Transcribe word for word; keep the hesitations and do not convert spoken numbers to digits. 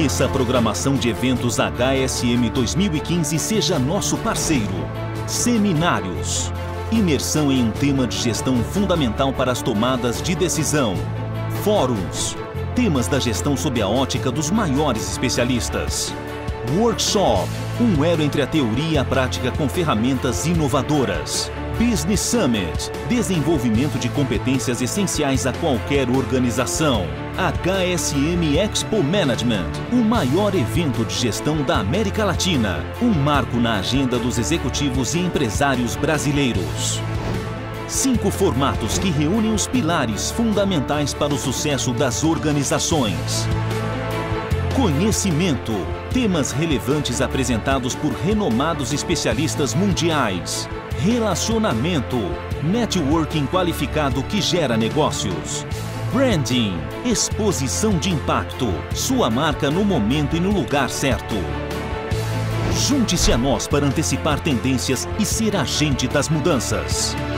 Conheça a programação de eventos H S M dois mil e quinze e seja nosso parceiro. Seminários. Imersão em um tema de gestão fundamental para as tomadas de decisão. Fóruns. Temas da gestão sob a ótica dos maiores especialistas. Workshop. Um elo entre a teoria e a prática com ferramentas inovadoras. Business Summit. Desenvolvimento de competências essenciais a qualquer organização. H S M Expo Management. O maior evento de gestão da América Latina. Um marco na agenda dos executivos e empresários brasileiros. Cinco formatos que reúnem os pilares fundamentais para o sucesso das organizações. Conhecimento. Temas relevantes apresentados por renomados especialistas mundiais. Relacionamento. Networking qualificado que gera negócios. Branding. Exposição de impacto. Sua marca no momento e no lugar certo. Junte-se a nós para antecipar tendências e ser agente das mudanças.